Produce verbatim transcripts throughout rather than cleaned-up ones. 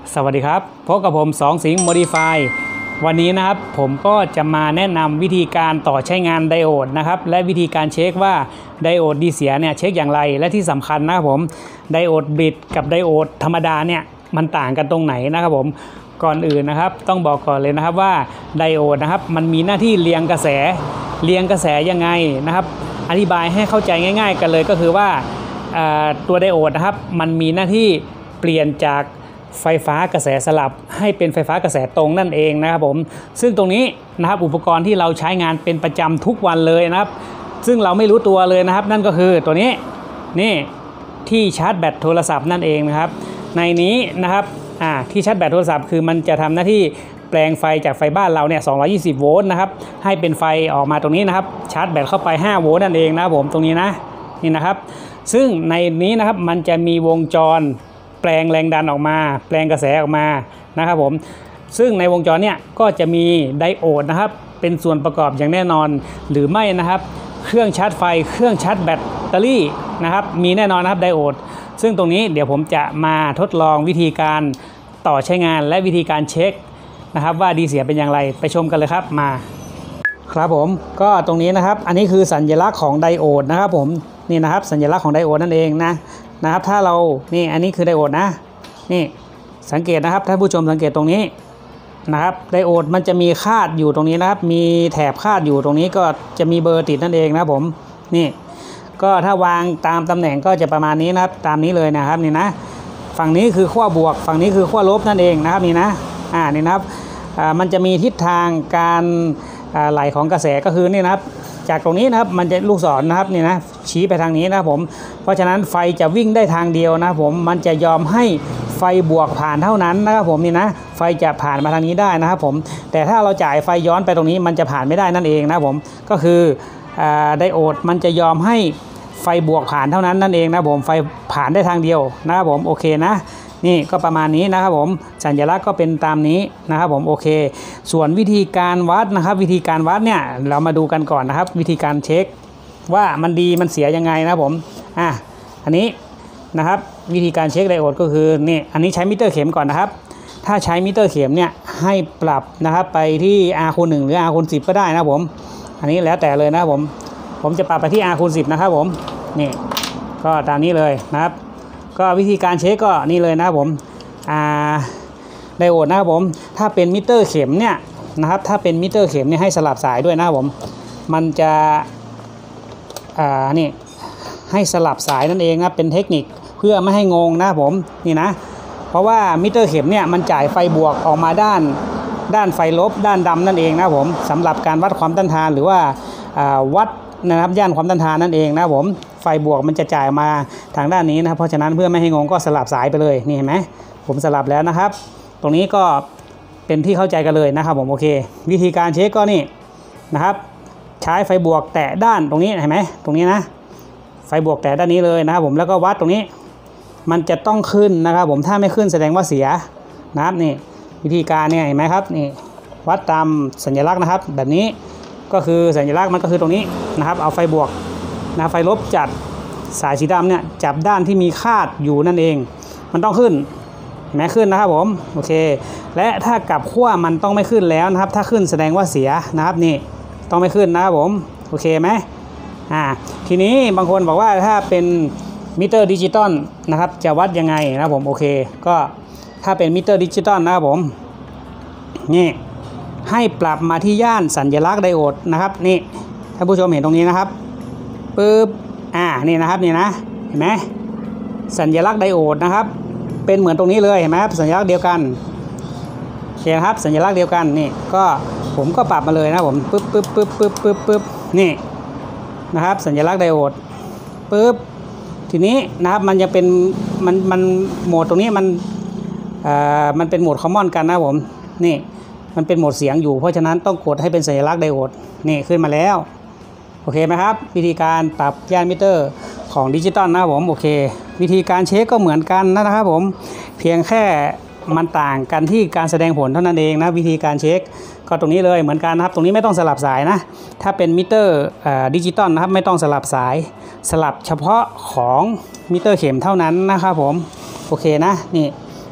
สวัสดีครับพบกับผมสองสิงห์โมดิฟายวันนี้นะครับผมก็จะมาแนะนำวิธีการต่อใช้งานไดโอดนะครับและวิธีการเช็คว่าไดโอดดีเสียเนี่ยเช็คอย่างไรและที่สำคัญนะครับผมไดโอดบิดกับไดโอดธรรมดาเนี่ยมันต่างกันตรงไหนนะครับผมก่อนอื่นนะครับต้องบอกก่อนเลยนะครับว่าไดโอดนะครับมันมีหน้าที่เรียงกระแสเรียงกระแสยังไงนะครับอธิบายให้เข้าใจง่ายๆกันเลยก็คือว่าตัวไดโอดนะครับมันมีหน้าที่เปลี่ยนจากไฟฟ้ากระแสสลับให้เป็นไฟฟ้ากระแสตรงนั่นเองนะครับผมซึ่งตรงนี้นะครับอุปกรณ์ที่เราใช้งานเป็นประจำทุกวันเลยนะครับซึ่งเราไม่รู้ตัวเลยนะครับนั่นก็คือตัวนี้นี่ที่ชาร์จแบตโทรศัพท์นั่นเองนะครับในนี้นะครับอ่าที่ชาร์จแบตโทรศัพท์คือมันจะทำหน้าที่แปลงไฟจากไฟบ้านเราเนี่ยสองร้อยยี่สิบโวลต์นะครับให้เป็นไฟออกมาตรงนี้นะครับชาร์จแบตเข้าไปห้าโวลต์นั่นเองนะครับผมตรงนี้นะนี่นะครับซึ่งในนี้นะครับมันจะมีวงจรแปลงแรงดันออกมาแปลงกระแสออกมานะครับผมซึ่งในวงจรเนี่ยก็จะมีไดโอดนะครับเป็นส่วนประกอบอย่างแน่นอนหรือไม่นะครับเครื่องชาร์จไฟเครื่องชาร์จแบตเตอรี่นะครับมีแน่นอนนะครับไดโอดซึ่งตรงนี้เดี๋ยวผมจะมาทดลองวิธีการต่อใช้งานและวิธีการเช็คนะครับว่าดีเสียเป็นอย่างไรไปชมกันเลยครับมาครับผมก็ตรงนี้นะครับอันนี้คือสัญลักษณ์ของไดโอดนะครับผมนี่นะครับสัญลักษณ์ของไดโอดนั่นเองนะนะครับถ้าเรานี่อันนี้คือไดโอดนะนี่สังเกตนะครับท่านผู้ชมสังเกตตรงนี้นะครับไดโอดมันจะมีคาดอยู่ตรงนี้นะครับมีแถบคาดอยู่ตรงนี้ก็จะมีเบอร์ติดนั่นเองนะครับผมนี่ก็ถ้าวางตามตำแหน่งก็จะประมาณนี้นะครับตามนี้เลยนะครับนี่นะฝั่งนี้คือขั้วบวกฝั่งนี้คือขั้วลบนั่นเองนะครับนี่นะอ่านี่นะครับอ่ามันจะมีทิศทางการไหลของกระแสก็คือนี่นะครับจากตรงนี้นะครับมันจะลูกศรนะครับนี่นะชี้ไปทางนี้นะครับผมเพราะฉะนั้นไฟจะวิ่งได้ทางเดียวนะครับผมมันจะยอมให้ไฟบวกผ่านเท่านั้นนะครับผมนี่นะไฟจะผ่านมาทางนี้ได้นะครับผมแต่ถ้าเราจ่ายไฟย้อนไปตรงนี้มันจะผ่านไม่ได้นั่นเองนะครับผมก็คือไดโอดมันจะยอมให้ไฟบวกผ่านเท่านั้นนั่นเองนะผมไฟผ่านได้ทางเดียวนะครับผมโอเคนะนี่ก็ประมาณนี้นะครับผมสัญลักษณ์ก็เป็นตามนี้นะครับผมโอเคส่วนวิธีการวัดนะครับวิธีการวัดเนี่ยเรามาดูกันก่อนนะครับวิธีการเช็คว่ามันดีมันเสียยังไงนะครับผมอ่ะอันนี้นะครับวิธีการเช็คไดโอดก็คือนี่อันนี้ใช้มิเตอร์เข็มก่อนนะครับถ้าใช้มิเตอร์เข็มเนี่ยให้ปรับนะครับไปที่ อาร์ คูณ หนึ่งหรือ อาร์ คูณ สิบก็ได้นะครับผมอันนี้แล้วแต่เลยนะครับผมผมจะปรับไปที่ อาร์ คูณ สิบนะครับผมนี่ก็ตามนี้เลยนะครับก็วิธีการเช็คก็นี่เลยนะครับผมอ่าไดโอดนะครับผมถ้าเป็นมิเตอร์เข็มเนี่ยนะครับถ้าเป็นมิเตอร์เข็มเนี่ยให้สลับสายด้วยนะครับผมมันจะอ่านี่ให้สลับสายนั่นเองนะเป็นเทคนิคเพื่อไม่ให้งงนะครับผมนี่นะเพราะว่ามิเตอร์เข็มเนี่ยมันจ่ายไฟบวกออกมาด้านด้านไฟลบด้านดำนั่นเองนะครับผมสำหรับการวัดความต้านทานหรือว่าวัดนะครับย่านความต้านทานนั่นเองนะครับผมไฟบวกมันจะจ่ายมาทางด้านนี้นะครับเพราะฉะนั้นเพื่อไม่ให้งงก็สลับสายไปเลยนี่เห็นไหมผมสลับแล้วนะครับตรงนี้ก็เป็นที่เข้าใจกันเลยนะครับผมโอเควิธีการเช็คก็นี่นะครับใช้ไฟบวกแตะด้านตรงนี้เห็นไหมตรงนี้นะไฟบวกแตะด้านนี้เลยนะครับผมแล้วก็วัดตรงนี้มันจะต้องขึ้นนะครับผมถ้าไม่ขึ้นแสดงว่าเสียนะครับนี่วิธีการเนี่ยเห็นไหมครับนี่วัดตามสัญลักษณ์นะครับแบบนี้ก็คือสัญลักษณ์มันก็คือตรงนี้นะครับเอาไฟบวกนะไฟลบจัดสายสีดำเนี่ยจับด้านที่มีคาดอยู่นั่นเองมันต้องขึ้นเห็นไหมขึ้นนะครับผมโอเคและถ้ากลับขั้วมันต้องไม่ขึ้นแล้วนะครับถ้าขึ้นแสดงว่าเสียนะครับนี่ต้องไม่ขึ้นนะครับผมโอเคไหมอ่าทีนี้บางคนบอกว่าถ้าเป็นมิเตอร์ดิจิตอลนะครับจะวัดยังไงนะครับผมโอเคก็ถ้าเป็นมิเตอร์ดิจิตอลนะครับผมนี่ให้ปรับมาที่ย่านสัญลักษณ์ไดโอดนะครับนี่ท่านผู้ชมเห็นตรงนี้นะครับปึ๊บอ่านี่นะครับนี่นะเห็นไหมสัญลักษณ์ไดโอดนะครับเป็นเหมือนตรงนี้เลยเห็นไหมครับสัญลักษณ์เดียวกันโอเคครับสัญลักษณ์เดียวกันนี่ก็ผมก็ปรับมาเลยนะผมปึ๊บปึ๊บปึ๊บปึ๊บปึ๊บปึ๊บนี่นะครับสัญลักษณ์ไดโอดปึ๊บทีนี้นะครับมันจะเป็นมันมันโหมดตรงนี้มันอ่ามันเป็นโหมดคอมมอนกันนะผมนี่มันเป็นโหมดเสียงอยู่เพราะฉะนั้นต้องกดให้เป็นสัญลักษณ์ไดโอดนี่ขึ้นมาแล้วโอเคไหมครับวิธีการปรับย่านมิเตอร์ของดิจิตอลนะครับผมโอเควิธีการเช็คก็เหมือนกันนะครับผมเพียงแค่มันต่างกันที่การแสดงผลเท่านั้นเองนะวิธีการเช็คก็ตรงนี้เลยเหมือนกันนะครับตรงนี้ไม่ต้องสลับสายนะถ้าเป็นมิเตอร์ดิจิตอลนะครับไม่ต้องสลับสายสลับเฉพาะของมิเตอร์เข็มเท่านั้นนะครับผมโอเคนะนี่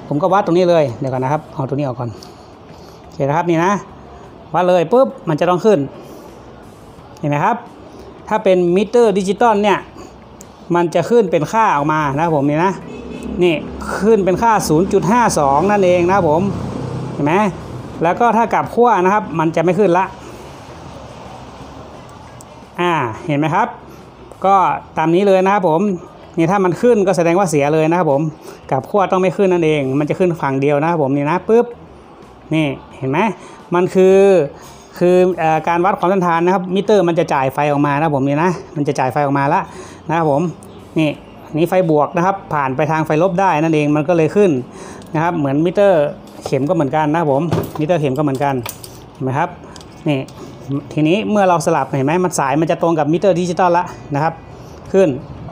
ผมก็วัดตรงนี้เลยเดี๋ยวก่อนนะครับเอาตรงนี้ออกก่อนโอเคนะครับนี่นะวัดเลยปุ๊บมันจะต้องขึ้นเห็นไหมครับถ้าเป็นมิเตอร์ดิจิตอลเนี่ยมันจะขึ้นเป็นค่าออกมานะผมนี่นะนี่ขึ้นเป็นค่า ศูนย์จุดห้าสอง นั่นเองนะผมเห็นไหมแล้วก็ถ้ากลับขั้วนะครับมันจะไม่ขึ้นละอ่าเห็นไหมครับก็ตามนี้เลยนะครับผมนี่ถ้ามันขึ้นก็แสดงว่าเสียเลยนะครับผมกลับขั้วต้องไม่ขึ้นนั่นเองมันจะขึ้นฝั่งเดียวนะครับผมนี่นะปุ๊บนี่เห็นไหมมันคือคือการวัดความต้านทานนะครับมิเตอร์มันจะจ่ายไฟออกมานะผมนี่นะมันจะจ่ายไฟออกมาละนะครับผมนี่นี้ไฟบวกนะครับผ่านไปทางไฟลบได้นั่นเองมันก็เลยขึ้นนะครับเหมือนมิเตอร์เข็มก็เหมือนกันนะครับผมมิเตอร์เข็มก็เหมือนกันเห็นไหมครับนี่ทีนี้เมื่อเราสลับเห็นไหมมันสายมันจะตรงกับมิเตอร์ดิจิตอลละนะครับขึ้น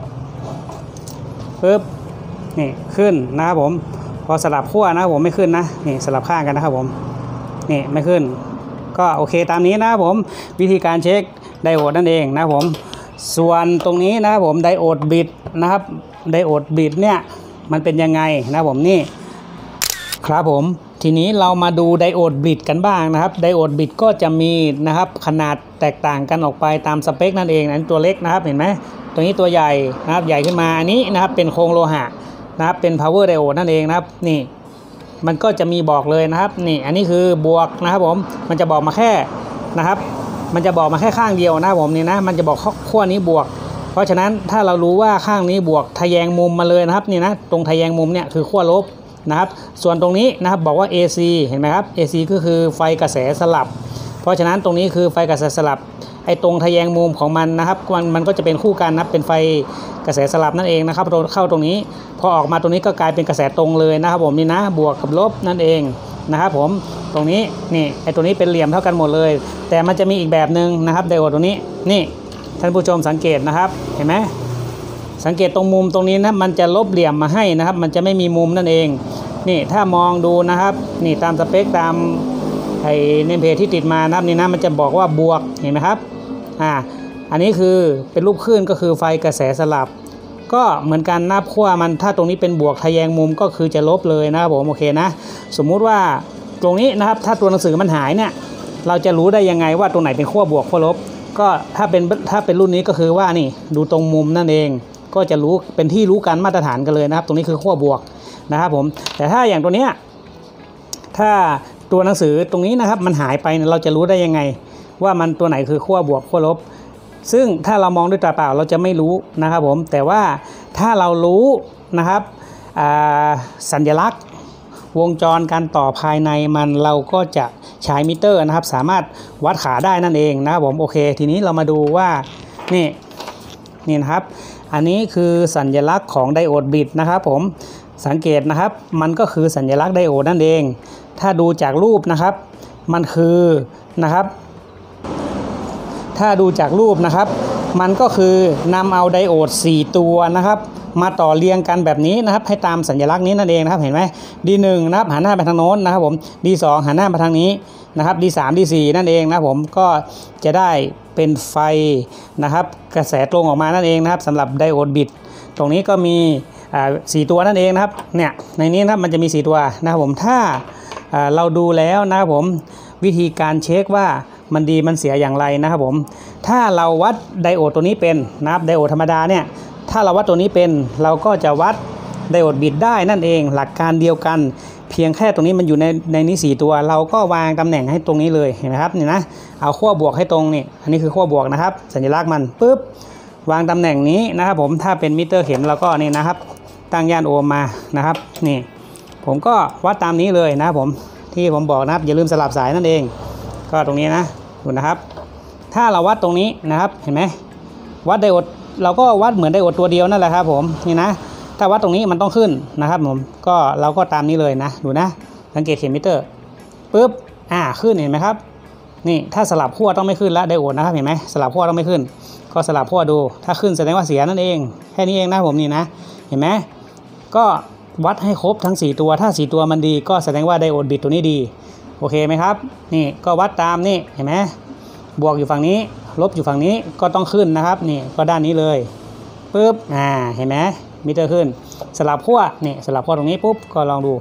ปึ๊บนี่ขึ้นนะครับผมพอสลับขั้วนะครับผมไม่ขึ้นนะนี่สลับข้างกันนะครับผมนี่ไม่ขึ้นก็โอเคตามนี้นะครับผมวิธีการเช็คไดโอดนั่นเองนะครับผมส่วนตรงนี้นะครับผมไดโอดบิดนะครับไดโอดบิดเนี่ยมันเป็นยังไงนะครับผมนี่ครับผมทีนี้เรามาดูไดโอดบิดกันบ้างนะครับไดโอดบิดก็จะมีนะครับขนาดแตกต่างกันออกไปตามสเปคนั่นเองอันตัวเล็กนะครับเห็นไหมตัวนี้ตัวใหญ่นะครับใหญ่ขึ้นมาอันนี้นะครับเป็นโครงโลหะนะครับเป็น power diode นั่นเองนะครับนี่มันก็จะมีบอกเลยนะครับนี่อันนี้คือบวกนะครับผมมันจะบอกมาแค่นะครับมันจะบอกมาแค่ข้างเดียวนะครับผมนี่นะมันจะบอกขั้วนี้บวกเพราะฉะนั้นถ้าเรารู้ว่าข้างนี้บวกทะแยงมุมมาเลยนะครับนี่นะตรงทะแยงมุมเนี่ยคือขั้วลบนะครับส่วนตรงนี้นะครับบอกว่า เอ ซี เห็นไหมครับ เอ ซี ก็คือไฟกระแสสลับเพราะฉะนั้นตรงนี้คือไฟกระแสสลับไอ้ตรงทะแยงมุมของมันนะครับมันมันก็จะเป็นคู่กันนะเป็นไฟกระแสสลับนั่นเองนะครับเข้าตรงนี้พอออกมาตรงนี้ก็กลายเป็นกระแสตรงเลยนะครับผมนี่นะบวกกับลบนั่นเองนะครับผมตรงนี้นี่ไอ้ตัวนี้เป็นเหลี่ยมเท่ากันหมดเลยแต่มันจะมีอีกแบบหนึ่งนะครับไดโอดตรงนี้นี่ท่านผู้ชมสังเกตนะครับเห็นไหมสังเกตตรงมุมตรงนี้นะมันจะลบเหลี่ยมมาให้นะครับมันจะไม่มีมุมนั่นเองนี่ถ้ามองดูนะครับนี่ตามสเปคตามไอ้เนมเพจที่ติดมานะครับนี่นะมันจะบอกว่าบวกเห็นไหมครับอ่าอันนี้คือเป็นรูปคลื่นก็คือไฟกระแสสลับก็เหมือนกันนับขั้วมันถ้าตรงนี้เป็นบวกทะแยงมุมก็คือจะลบเลยนะครับผมโอเคนะสมมุติว่าตรงนี้นะครับถ้าตัวหนังสือมันหายเนี่ยเราจะรู้ได้ยังไงว่าตรงไหนเป็นขั้วบวกขั้วลบก็ถ้าเป็นถ้าเป็นรุ่นนี้ก็คือว่านี่ดูตรงมุมนั่นเองก็จะรู้เป็นที่รู้กันมาตรฐานกันเลยนะครับตรงนี้คือขั้วบวกนะครับผมแต่ถ้าอย่างตัวเนี้ยถ้าตัวหนังสือตรงนี้นะครับมันหายไปเราจะรู้ได้ยังไงว่ามันตัวไหนคือขั้วบวกขั้วลบซึ่งถ้าเรามองด้วยตาเปล่าเราจะไม่รู้นะครับผมแต่ว่าถ้าเรารู้นะครับสัญลักษณ์วงจรการต่อภายในมันเราก็จะใช้มิเตอร์นะครับสามารถวัดขาได้นั่นเองนะครับผมโอเคทีนี้เรามาดูว่านี่นี่นะครับอันนี้คือสัญลักษณ์ของไดโอดบิดนะครับผมสังเกตนะครับมันก็คือสัญลักษณ์ไดโอดนั่นเองถ้าดูจากรูปนะครับมันคือนะครับถ้าดูจากรูปนะครับมันก็คือนำเอาไดโอดสี่ตัวนะครับมาต่อเรียงกันแบบนี้นะครับให้ตามสัญลักษณ์นี้นั่นเองนะครับเห็นไหม ดี หนึ่ง นะครับหันหน้าไปทางโน้นนะครับผม ดี สอง หันหน้าไปทางนี้นะครับ ดี สาม ดี สี่ นั่นเองนะครับผมก็จะได้เป็นไฟนะครับกระแสตรงออกมานั่นเองนะครับสำหรับไดโอดบิดตรงนี้ก็มีสี่ตัวนั่นเองนะครับเนี่ยในนี้นะครับมันจะมีสี่ตัวนะครับผมถ้าเราดูแล้วนะครับผมวิธีการเช็คว่ามันดีมันเสียอย่างไรนะครับผมถ้าเราวัดไดโอดตัวนี้เป็นนะครับไดโอดธรรมดาเนี่ยถ้าเราวัดตัวนี้เป็นเราก็จะวัดไดโอดบิดได้นั่นเองหลักการเดียวกันเพียงแค่ตรงนี้มันอยู่ในในนี้สี่ตัวเราก็วางตำแหน่งให้ตรงนี้เลยเห็นไหมครับนี่นะเอาขั้วบวกให้ตรงนี่อันนี้คือขั้วบวกนะครับสัญลักษณ์มันปุ๊บวางตำแหน่งนี้นะครับผมถ้าเป็นมิเตอร์เข็มเราก็นี่นะครับตั้งย่านโอห์มมานะครับนี่ผมก็วัดตามนี้เลยนะครับผมที่ผมบอกนะครับอย่าลืมสลับสายนั่นเองก็ตรงนี้นะดูนะครับถ้าเราวัดตรงนี้นะครับเห็นไหมวัดไดโอดเราก็วัดเหมือนไดโอดตัวเดียวนั่นแหละครับผมนี่นะถ้าวัดตรงนี้มันต้องขึ้นนะครับผมก็เราก็ตามนี้เลยนะดูนะสังเกตเข็มมิเตอร์ปุ๊บอ่าขึ้นเห็นไหมครับนี่ถ้าสลับขั้วต้องไม่ขึ้นละไดโอดนะครับเห็นไหมสลับขั้วต้องไม่ขึ้นก็สลับขั้วดูถ้าขึ้นแสดงว่าเสียนั่นเองแค่นี้เองนะผมนี่นะเห็นไหมก็วัดให้ครบทั้งสี่ตัวถ้าสี่ตัวมันดีก็แสดงว่าไดโอดบิดตัวนี้ดีโอเคไหมครับนี่ก็วัดตามนี่เห็นไหมบวกอยู่ฝั่งนี้ลบอยู่ฝั่งนี้ก็ต้องขึ้นนะครับนี่ก็ด้านนี้เลยปุ๊บอ่าเห็นไหมมิเตอร์ขึ้นสลับขั้วนี่สลับขั้วตรงนี้ปุ๊บก็ลองดู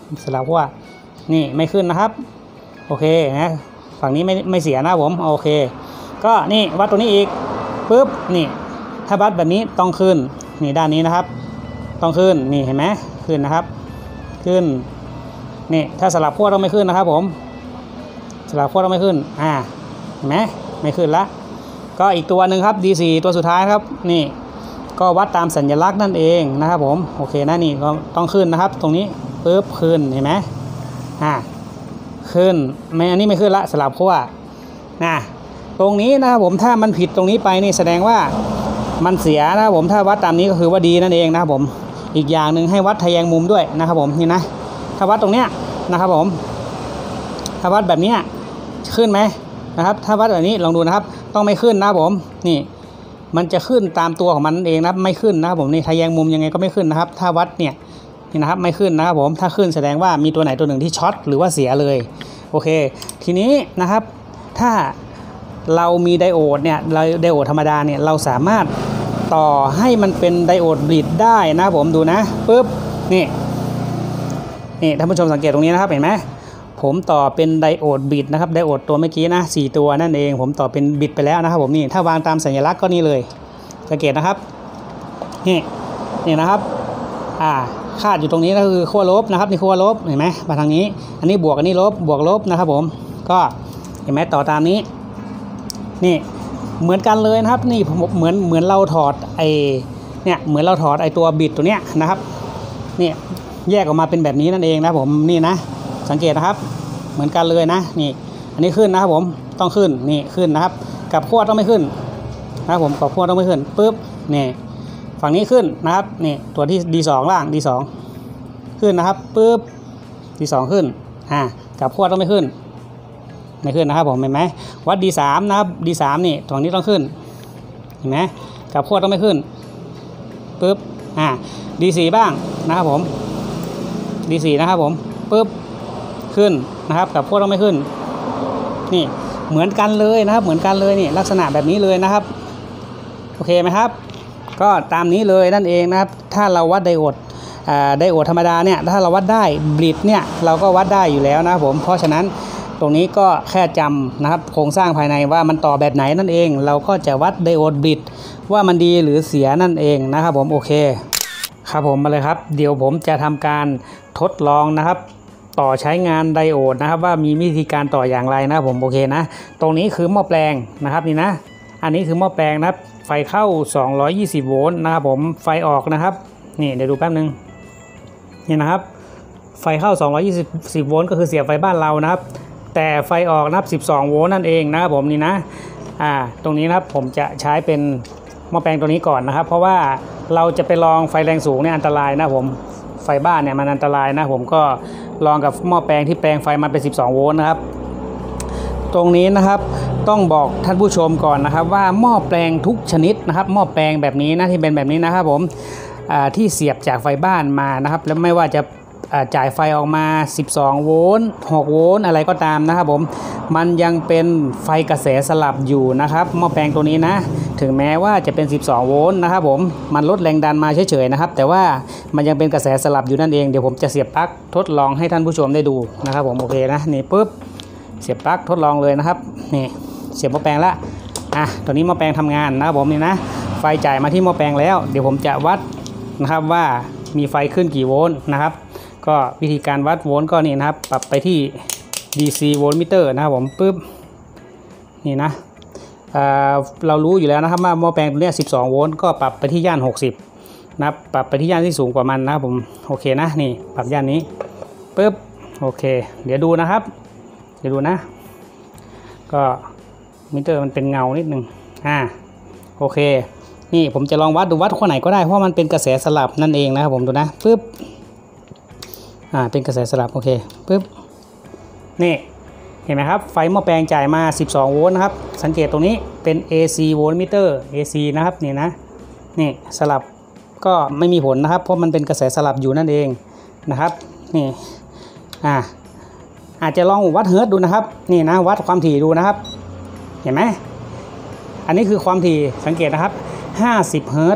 สลับขั้วนี่ไม่ขึ้นนะครับโอเคนะฝั่งนี้ไม่ไม่เสียนะผมโอเคก็นี่วัดตัวนี้อีกปุ๊บนี่ถ้าวัดแบบนี้ต้องขึ้นนี่ด้านนี้นะครับต้องขึ้นนี่เห็นไหมขึ้นนะครับขึ้นนี่ถ้าสลับขั้วต้องไม่ขึ้นนะครับผมสลับขั้วต้องไม่ขึ้นอ่าเห็นไหมไม่ขึ้นละก็อีกตัวหนึ่งครับ ดี สี่ ตัวสุดท้ายครับนี่ก็วัดตามสัญลักษณ์นั่นเองนะครับผมโอเคนะนี่ก็ต้องขึ้นนะครับตรงนี้ปุ๊บขึ้นเห็นไหมอ่าขึ้นไม่อันนี้ไม่ขึ้นละสลับขั้วนะตรงนี้นะครับผมถ้ามันผิดตรงนี้ไปนี่แสดงว่ามันเสียนะครับผมถ้าวัดตามนี้ก็คือว่าดีนั่นเองนะครับผมอีกอย่างหนึ่งให้วัดทะแยงมุมด้วยนะครับผมนี่นะถ้าวัดตรงเนี้ยนะครับผมถ้าวัดแบบนี้ขึ้นไหมนะครับถ้าวัดแบบนี้ลองดูนะครับต้องไม่ขึ้นนะครับผมนี่มันจะขึ้นตามตัวของมันเองนะไม่ขึ้นนะครับผมนี่ทะแยงมุมยังไงก็ไม่ขึ้นนะครับถ้าวัดเนี่ยนี่นะครับไม่ขึ้นนะครับผมถ้าขึ้นแสดงว่ามีตัวไหนตัวหนึ่งที่ช็อตหรือว่าเสียเลยโอเคทีนี้นะครับถ้าเรามีไดโอดเนี่ยเราไดโอดธรรมดาเนี่ยเราสามารถต่อให้มันเป็นไดโอดบลิดได้นะผมดูนะปุ๊บนี่นี่ท่านผู้ชมสังเกตตรงนี้นะครับเห็นไหมผมต่อเป็นไดโอดบิดนะครับไดโอดตัวเมื่อกี้นะสี่ตัวนั่นเองผมต่อเป็นบิดไปแล้วนะครับผมนี่ถ้าวางตามสัญลักษณ์ก็นี่เลยสังเกตนะครับนี่นี่นะครับอ่าคาดอยู่ตรงนี้ก็คือขั้วลบนะครับนี่ขั้วลบเห็นไหมมาทางนี้อันนี้บวกอันนี้ลบบวกลบนะครับผมก็เห็นไหมต่อตามนี้นี่เหมือนกันเลยนะครับนี่เหมือนเหมือนเราถอดไอเนี่ยเหมือนเราถอดไอตัวบิดตัวเนี้ยนะครับนี่แยกออกมาเป็นแบบนี้นั่นเองนะผมนี่นะสังเกตนะครับเหมือนกันเลยนะนี่อันนี้ขึ้นนะครับผมต้องขึ้นนี่ขึ้นนะครับกับขั้วต้องไม่ขึ้นนะครับผมกับขั้วต้องไม่ขึ้นปุ๊บนี่ฝั่งนี้ขึ้นนะครับนี่ตัวที่ ดี สอง ล่าง ดี สอง ขึ้นนะครับปุ๊บ ดี สอง ขึ้นอ่ากับขั้วต้องไม่ขึ้นไม่ขึ้นนะครับผมเห็นไหมวัด ดี สาม นะครับ ดี สาม นี่ตรงนี้ต้องขึ้นเห็นไหมกับขั้วต้องไม่ขึ้นปุ๊บอ่า ดี สี่ บ้างนะครับผม ดี สี่ นะครับผมปุ๊บขึ้นนะครับกับขั้วต้องไม่ขึ้นนี่เหมือนกันเลยนะครับเหมือนกันเลยนี่ลักษณะแบบนี้เลยนะครับโอเคไหมครับก็ตามนี้เลยนั่นเองนะครับถ้าเราวัดไดโอดไดโอดธรรมดาเนี่ยถ้าเราวัดได้บลิดเนี่ยเราก็วัดได้อยู่แล้วนะครับผมเพราะฉะนั้นตรงนี้ก็แค่จำนะครับโครงสร้างภายในว่ามันต่อแบบไหนนั่นเองเราก็จะวัดไดโอดบลิดว่ามันดีหรือเสียนั่นเองนะครับผมโอเคครับผมมาเลยครับเดี๋ยวผมจะทำการทดลองนะครับต่อใช้งานไดโอดนะครับว่ามีวิธีการต่ออย่างไรนะผมโอเคนะตรงนี้คือหม้อแปลงนะครับนี่นะอันนี้คือหม้อแปลงนะครับไฟเข้าสองร้อยยี่สิบโวลต์นะครับผมไฟออกนะครับนี่เดี๋ยวดูแป๊บนึงนี่นะครับไฟเข้าสองร้อยยี่สิบโวลต์ก็คือเสียบไฟบ้านเรานะครับแต่ไฟออกนะครับสิบสองโวลต์นั่นเองนะครับผมนี่นะอ่าตรงนี้นะครับผมจะใช้เป็นหม้อแปลงตัวนี้ก่อนนะครับเพราะว่าเราจะไปลองไฟแรงสูงเนี่ยอันตรายนะผมไฟบ้านเนี่ยมันอันตรายนะผมก็ลองกับหม้อแปลงที่แปลงไฟมาเป็นสิบสองโวลต์นะครับตรงนี้นะครับต้องบอกท่านผู้ชมก่อนนะครับว่าหม้อแปลงทุกชนิดนะครับหม้อแปลงแบบนี้นะที่เป็นแบบนี้นะครับผมที่เสียบจากไฟบ้านมานะครับแล้วไม่ว่าจะจ่ายไฟออกมาสิบสองโวลต์หกโวลต์อะไรก็ตามนะครับผมมันยังเป็นไฟกระแสสลับอยู่นะครับหม้อแปลงตัวนี้นะถึงแม้ว่าจะเป็นสิบสองโวลต์นะครับผมมันลดแรงดันมาเฉยๆนะครับแต่ว่ามันยังเป็นกระแสสลับอยู่นั่นเองเดี๋ยวผมจะเสียบปลั๊กทดลองให้ท่านผู้ชมได้ดูนะครับผมโอเคนะนี่ปุ๊บเสียบปลั๊กทดลองเลยนะครับนี่เสียบหม้อแปลงแล้วอ่ะตัวนี้หม้อแปลงทำงานนะครับผมนี่นะไฟจ่ายมาที่หม้อแปลงแล้วเดี๋ยวผมจะวัดนะครับว่ามีไฟขึ้นกี่โวลต์นะครับก็วิธีการวัดโวลต์ก็นี่นะครับปรับไปที่ ดี ซี โวลต์มิเตอร์นะครับผมปึ๊บนี่นะ เอ่อเรารู้อยู่แล้วนะครับว่าหม้อแปลงตัวนี้สิบสองโวลต์ก็ปรับไปที่ย่านหกสิบนะครับปรับไปที่ย่านที่สูงกว่ามันนะครับผมโอเคนะนี่ปรับย่านนี้ปึ๊บโอเคเดี๋ยวดูนะครับเดี๋ยวดูนะก็มิเตอร์มันเป็นเงานิดนึงอ่าโอเคนี่ผมจะลองวัดดูวัดขั้วไหนก็ได้เพราะมันเป็นกระแสสลับนั่นเองนะครับผมดูนะปึ๊บอ่าเป็นกระแสสลับโอเคปึ๊บนี่เห็นไหมครับไฟหม้อแปลงจ่ายมาสิบสองโวลต์นะครับสังเกตตรงนี้เป็น เอ ซี โวลต์มิเตอร์ เอ ซี นะครับนี่นะนี่สลับก็ไม่มีผลนะครับเพราะมันเป็นกระแสสลับอยู่นั่นเองนะครับนี่อ่าอาจจะลองวัดเฮิร์ตดูนะครับนี่นะวัดความถี่ดูนะครับเห็นไหมอันนี้คือความถี่สังเกตนะครับห้าสิบเฮิร์ต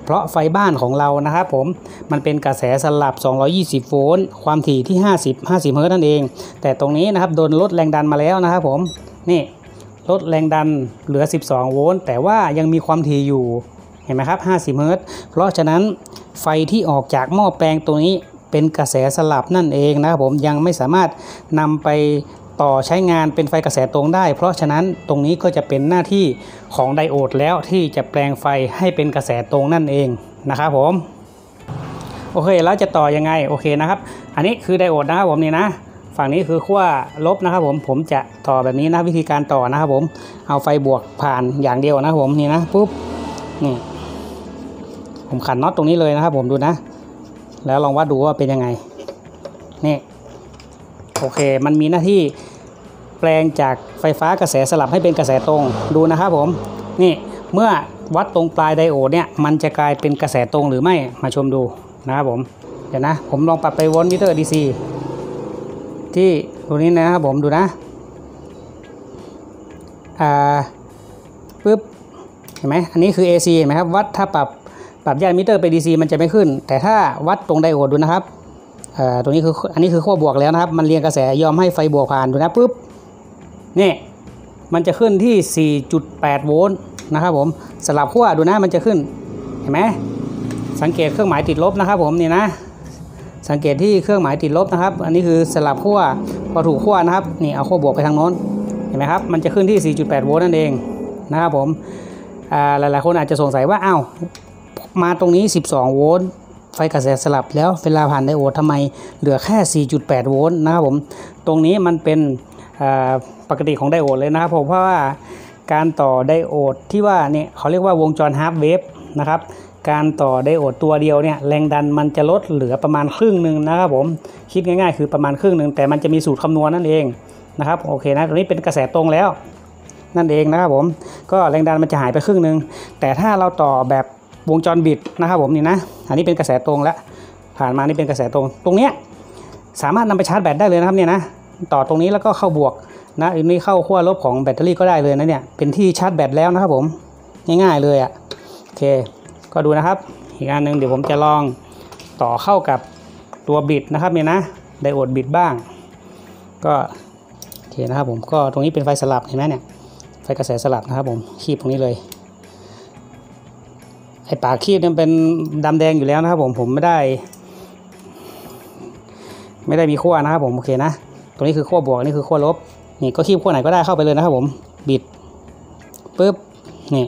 เพราะไฟบ้านของเรานะครับผมมันเป็นกระแสสลับสองร้อยยี่สิบโวลต์ความถี่ที่ห้าสิบ ห้าสิบเฮิร์ตซ์นั่นเองแต่ตรงนี้นะครับโดนลดแรงดันมาแล้วนะครับผมนี่ลดแรงดันเหลือสิบสองโวลต์แต่ว่ายังมีความถี่อยู่เห็นไหมครับห้าสิบเฮิร์ตซ์เพราะฉะนั้นไฟที่ออกจากหม้อแปลงตัวนี้เป็นกระแสสลับนั่นเองนะครับผมยังไม่สามารถนำไปต่อใช้งานเป็นไฟกระแสตรงได้เพราะฉะนั้นตรงนี้ก็จะเป็นหน้าที่ของไดโอดแล้วที่จะแปลงไฟให้เป็นกระแสตรงนั่นเองนะครับผมโอเคแล้วจะต่อยังไงโอเคนะครับอันนี้คือไดโอดนะครับผมนี่นะฝั่งนี้คือขั้วลบนะครับผมผมจะต่อแบบนี้นะวิธีการต่อนะครับผมเอาไฟบวกผ่านอย่างเดียวนะครับผมนี่นะปุ๊บนี่ผมขันน็อตตรงนี้เลยนะครับผมดูนะแล้วลองวัดดูว่าเป็นยังไงนี่โอเคมันมีหน้าที่แปลงจากไฟฟ้ากระแสสลับให้เป็นกระแสตรงดูนะครับผมนี่เมื่อวัดตรงปลายไดโอดเนี่ยมันจะกลายเป็นกระแสตรงหรือไม่มาชมดูนะครับผมเดี๋ยวนะผมลองปรับไปโวลต์มิเตอร์ ดี ซี ที่ตรงนี้นะครับผมดูนะอ่าปึ๊บเห็นไหมอันนี้คือ เอ ซี เห็นไหมครับวัดถ้าปรับปรับย่านมิเตอร์ไป ดี ซี มันจะไม่ขึ้นแต่ถ้าวัดตรงไดโอดดูนะครับอ่าตรงนี้คืออันนี้คือขั้วบวกแล้วนะครับมันเรียงกระแสยอมให้ไฟบวกผ่านดูนะปุ๊บนี่มันจะขึ้นที่ สี่จุดแปด โวลต์นะครับผมสลับขั้วดูนะมันจะขึ้นเห็นไหมสังเกตเครื่องหมายติดลบนะครับผมนี่นะสังเกตที่เครื่องหมายติดลบนะครับอันนี้คือสลับขั้วพอถูกขั้วนะครับนี่เอาขั้วบวกไปทางโน้นเห็นไหมครับมันจะขึ้นที่ สี่จุดแปด โวลต์นั่นเองนะครับผมอ่าหลายๆคนอาจจะสงสัยว่าอ้าวมาตรงนี้สิบสองโวลต์ไฟกระแสสลับแล้วเวลาผ่านไดโอดทำไมเหลือแค่ สี่จุดแปด โวลต์นะครับผมตรงนี้มันเป็นปกติของไดโอดเลยนะครับผมเพราะว่าการต่อไดโอดที่ว่าเนี่ยเขาเรียกว่าวงจรฮาล์ฟเวฟนะครับการต่อไดโอดตัวเดียวเนี่ยแรงดันมันจะลดเหลือประมาณครึ่งหนึ่งนะครับผมคิดง่ายๆคือประมาณครึ่งหนึ่งแต่มันจะมีสูตรคำนวณนั่นเองนะครับโอเคนะตรงนี้เป็นกระแสตรงแล้วนั่นเองนะครับผมก็แรงดันมันจะหายไปครึ่งหนึ่งแต่ถ้าเราต่อแบบวงจรบิดนะครับผมนี่นะอันนี้เป็นกระแสตรงแล้วผ่านมานี่เป็นกระแสตรงตรงเนี้ยสามารถนำไปชาร์จแบตได้เลยนะครับเนี่ยนะต่อตรงนี้แล้วก็เข้าบวกนะอันนี้เข้าขั้วลบของแบตเตอรี่ก็ได้เลยนะเนี่ยเป็นที่ชาร์จแบตแล้วนะครับผมง่ายๆเลยอ่ะโอเคก็ดูนะครับอีกอันหนึ่งเดี๋ยวผมจะลองต่อเข้ากับตัวบิดนะครับเนี่ยนะไดโอดบิดบ้างก็โอเคนะครับผมก็ตรงนี้เป็นไฟสลับเห็นไหมเนี่ยไฟกระแสสลับนะครับผมคีบตรงนี้เลยไอ้ปากคีบเนี่ยเป็นดำแดงอยู่แล้วนะครับผมผมไม่ได้ไม่ได้มีขั้วนะครับผมโอเคนะตรงนี้คือขั้วบวกนี่คือขั้วลบนี่ก็คีบขั้วไหนก็ได้เข้าไปเลยนะครับผมบิดปึ๊บนี่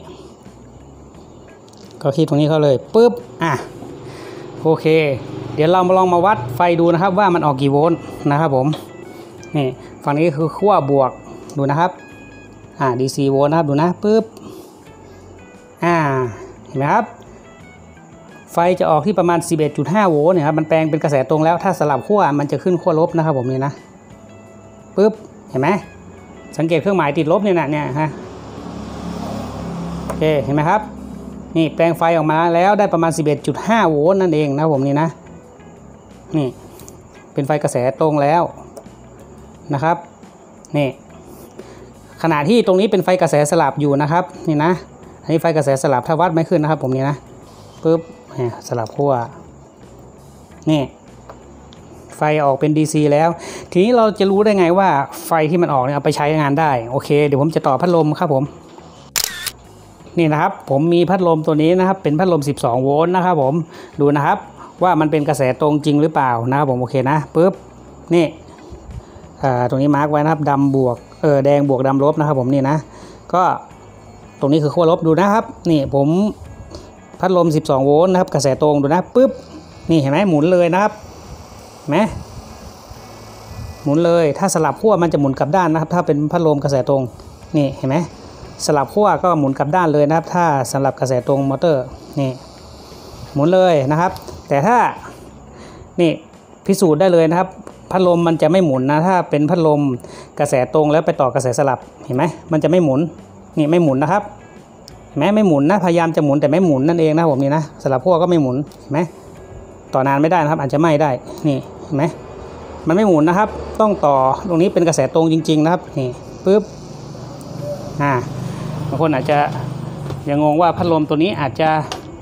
ก็คีบตรงนี้เข้าเลยปึ๊บอ่ะโอเคเดี๋ยวเรามาลองมาวัดไฟดูนะครับว่ามันออกกี่โวลต์นะครับผมนี่ฝั่งนี้คือขั้วบวกดูนะครับอ่า ดี ซี โวลต์นะครับดูนะปึ๊บอ่าเห็นไหมครับไฟจะออกที่ประมาณ สิบเอ็ดจุดห้า โวลต์เนี่ยครับมันแปลงเป็นกระแสตรงแล้วถ้าสลับขั้วมันจะขึ้นขั้วลบนะครับผมนี่นะปึ๊บเห็นไหมสังเกตเครื่องหมายติดลบเนี่ยนะเนี่ยฮะโอเคเห็นไหมครับนี่แปลงไฟออกมาแล้วได้ประมาณ สิบเอ็ดจุดห้า โวลต์นั่นเองนะผมนี่นะนี่เป็นไฟกระแสตรงแล้วนะครับนี่ขณะที่ตรงนี้เป็นไฟกระแสสลับอยู่นะครับนี่นะอันนี้ไฟกระแสสลับถ้าวัดไม่ขึ้นนะครับผมนี่นะปึ๊บสลับขั้วนี่ไฟออกเป็น ดี ซี แล้วทีนี้เราจะรู้ได้ไงว่าไฟที่มันออกเนี่ยเอาไปใช้งานได้โอเคเดี๋ยวผมจะต่อพัดลมครับผมนี่นะครับผมมีพัดลมตัวนี้นะครับเป็นพัดลมสิบสองโวลต์นะครับผมดูนะครับว่ามันเป็นกระแสตรงจริงหรือเปล่านะครับผมโอเคนะปึ๊บนี่อ่าตรงนี้มาร์กไว้นะครับดำบวกเออแดงบวกดำลบนะครับผมนี่นะก็ตรงนี้คือขั้วลบดูนะครับนี่ผมพัดลมสิบสองโวลต์นะครับกระแสตรงดูนะปึ๊บนี่เห็นไหมหมุนเลยนะครับเห็นไหมหมุนเลยถ้าสลับขั้วมันจะหมุนกลับด้านนะครับถ้าเป็นพัดลมกระแสตรงนี่เห็นไหมสลับขั้วก็หมุนกลับด้านเลยนะครับถ้าสลับกระแสตรงมอเตอร์นี่หมุนเลยนะครับแต่ถ้านี่พิสูจน์ได้เลยนะครับพัดลมมันจะไม่หมุนนะถ้าเป็นพัดลมกระแสตรงแล้วไปต่อกระแสสลับเห็นไหมมันจะไม่หมุนนี่ไม่หมุนนะครับเห็นไหมไม่หมุนนะพยายามจะหมุนแต่ไม่หมุนนั่นเองนะผมนี่นะสลับขั้วก็ไม่หมุนเห็นไหมต่อนานไม่ได้นะครับอาจจะไหม้ได้นี่เห็นไหมมันไม่หมุนนะครับต้องต่อตรงนี้เป็นกระแสตรงจริงๆนะครับนี่ปึ๊บอ่าบางคนอาจจะยังงงว่าพัดลมตัวนี้อาจจะ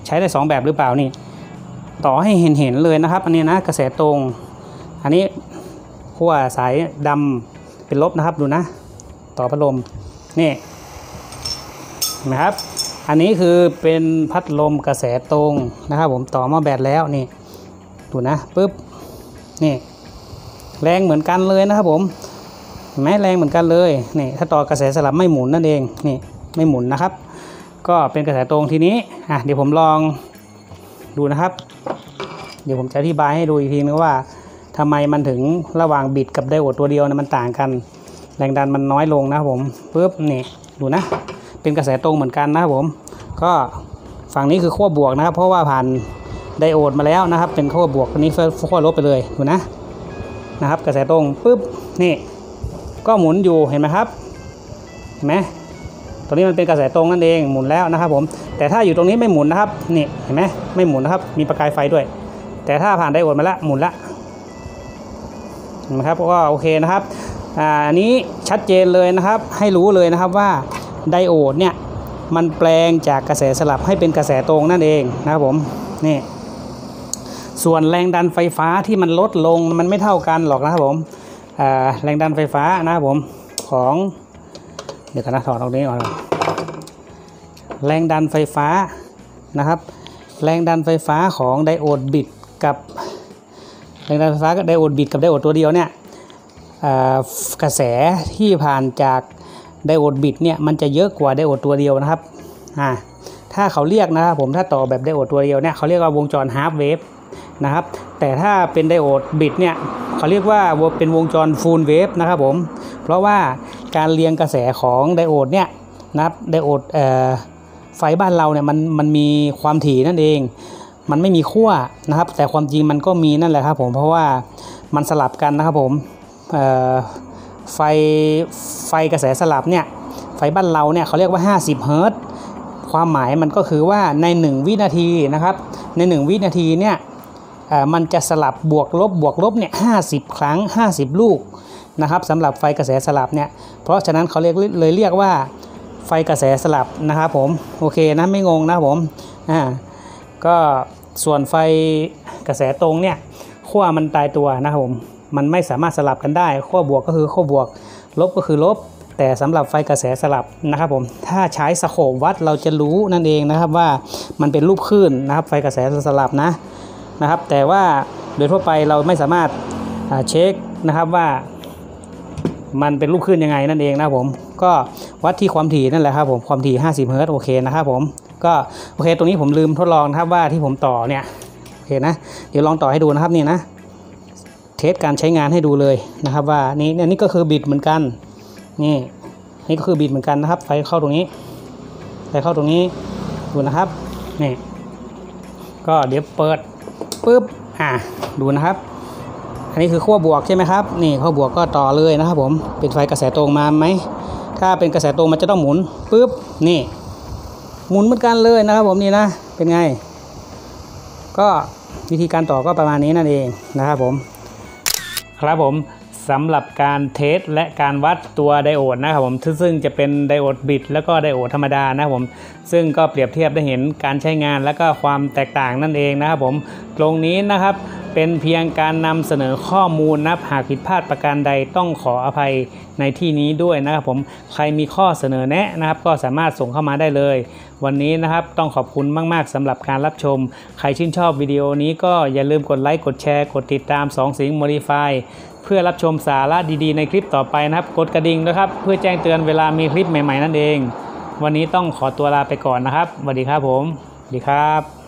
ช้ได้สองแบบหรือเปล่านี่ต่อให้เห็นเห็นเลยนะครับอันนี้นะกระแสตรงอันนี้ขั้วสายดำเป็นลบนะครับดูนะต่อพัดลมนี่นะครับอันนี้คือเป็นพัดลมกระแสตรงนะครับผมต่อหม้อแบตแล้วนี่ดูนะปึ๊บนี่แรงเหมือนกันเลยนะครับผมเห็นไหมแรงเหมือนกันเลยนี่ถ้าต่อกระแสสลับไม่หมุนนั่นเองนี่ไม่หมุนนะครับก็เป็นกระแสตรงทีนี้อ่ะเดี๋ยวผมลองดูนะครับเดี๋ยวผมจะอธิบายให้ดูอีกทีนึงว่าทำไมมันถึงระหว่างบิดกับไดโอดตัวเดียวนะมันต่างกันแรงดันมันน้อยลงนะครับผมปึ๊บนี่ดูนะเป็นกระแสตรงเหมือนกันนะครับผมก็ฝั่งนี้คือขั้วบวกนะครับเพราะว่าผ่านไดโอดมาแล้วนะครับเป็นขั้วบวกอันนี้ขั้วลบไปเลยดูนะนะครับกระแสตรงปึ๊บนี่ก็หมุนอยู่เห็นไหมครับเห็นไหมตรงนี้มันเป็นกระแสตรงนั่นเองหมุนแล้วนะครับผมแต่ถ้าอยู่ตรงนี้ไม่หมุนนะครับนี่เห็นไหมไม่หมุนนะครับมีประกายไฟด้วยแต่ถ้าผ่านไดโอดมาแล้วหมุนละเห็นไหมครับก็โอเคนะครับอ่าอันนี้ชัดเจนเลยนะครับให้รู้เลยนะครับว่าไดโอดเนี่ยมันแปลงจากกระแสสลับให้เป็นกระแสตรงนั่นเองนะครับผมนี่ส่วนแรงดันไฟฟ้าที่มันลดลงมันไม่เท่ากันหรอกนะครับผมแรงดันไฟฟ้านะครับผมของเดี๋ยวกันนะถอดตรงนี้ก่อนแรงดันไฟฟ้านะครับแรงดันไฟฟ้าของไดโอดบิดกับแรงดันไฟฟ้ากับไดโอดบิดกับไดโอดตัวเดียวเนี่ยกระแสที่ผ่านจากไดโอดบิดเนี่ยมันจะเยอะกว่าไดโอดตัวเดียวนะครับอ่าถ้าเขาเรียกนะครับผมถ้าต่อแบบไดโอดตัวเดียวเนี่ยเขาเรียกว่าวงจรฮาล์ฟเวฟนะครับแต่ถ้าเป็นไดโอดบิดเนี่ยเขาเรียกว่าเป็นวงจรฟูลเวฟนะครับผมเพราะว่าการเรียงกระแสของไดโอดเนี่ยนะครับไดโอดไฟบ้านเราเนี่ยมันมันมีความถี่นั่นเองมันไม่มีขั้วนะครับแต่ความจริงมันก็มีนั่นแหละครับผมเพราะว่ามันสลับกันนะครับผมไฟไฟกระแสสลับเนี่ยไฟบ้านเราเนี่ยเขาเรียกว่าห้าสิบเฮิร์ตซ์ความหมายมันก็คือว่าในหนึ่งวินาทีนะครับในหนึ่งวินาทีเนี่ยมันจะสลับบวกลบบวกลบเนี่ยห้าสิบครั้งห้าสิบลูกนะครับสำหรับไฟกระแสสลับเนี่ยเพราะฉะนั้นเขาเรียกเลยเรียกว่าไฟกระแสสลับนะครับผมโอเคนะไม่งงนะผมอ่าก็ส่วนไฟกระแสตรงเนี่ยขั้วมันตายตัวนะครับผมมันไม่สามารถสลับกันได้ขั้วบวกก็คือขั้วบวกลบก็คือลบแต่สำหรับไฟกระแสสลับนะครับผมถ้าใช้สโคปวัดเราจะรู้นั่นเองนะครับว่ามันเป็นรูปคลื่นนะครับไฟกระแสสลับนะนะครับแต่ว่าโดยทั่วไปเราไม่สามารถเช็คนะครับว่ามันเป็นรูปคลื่นยังไงนั่นเองนะครับผมก็วัดที่ความถี่นั่นแหละครับผมความถี่ห้าสิบเฮิร์ตซ์โอเคนะครับผมก็โอเคตรงนี้ผมลืมทดลองนะครับว่าที่ผมต่อเนี่ยโอเคนะเดี๋ยวลองต่อให้ดูนะครับนี่นะเทสการใช้งานให้ดูเลยนะครับว่านี่นี่ก็คือบิดเหมือนกันนี่นี่ก็คือบิดเหมือนกันนะครับไฟเข้าตรงนี้ไฟเข้าตรงนี้ดูนะครับนี่ก็เดี๋ยวเปิดปึ๊บอ่ะดูนะครับอันนี้คือขั้วบวกใช่ไหมครับนี่ขั้วบวกก็ต่อเลยนะครับผมเป็นไฟกระแสตรงมาไหมถ้าเป็นกระแสตรงมันจะต้องหมุนปึ๊บนี่หมุนเหมือนกันเลยนะครับผมนี่นะเป็นไงก็วิธีการต่อก็ประมาณนี้นั่นเองนะครับผมครับผมสำหรับการเทสและการวัดตัวไดโอดนะครับผมซึ่งจะเป็นไดโอดบิดแล้วก็ไดโอดธรรมดานะครับผมซึ่งก็เปรียบเทียบได้เห็นการใช้งานและก็ความแตกต่างนั่นเองนะครับผมตรงนี้นะครับเป็นเพียงการนำเสนอข้อมูลนะครับหากผิดพลาดประการใดต้องขออภัยในที่นี้ด้วยนะครับผมใครมีข้อเสนอแนะนะครับก็สามารถส่งเข้ามาได้เลยวันนี้นะครับต้องขอบคุณมากๆสำหรับการรับชมใครชื่นชอบวิดีโอนี้ก็อย่าลืมกดไลค์กดแชร์กดติดตามสองสิงห์ Modify เพื่อรับชมสาระดีๆในคลิปต่อไปนะครับกดกระดิ่งนะครับเพื่อแจ้งเตือนเวลามีคลิปใหม่ๆนั่นเองวันนี้ต้องขอตัวลาไปก่อนนะครับสวัสดีครับผมสวัสดีครับ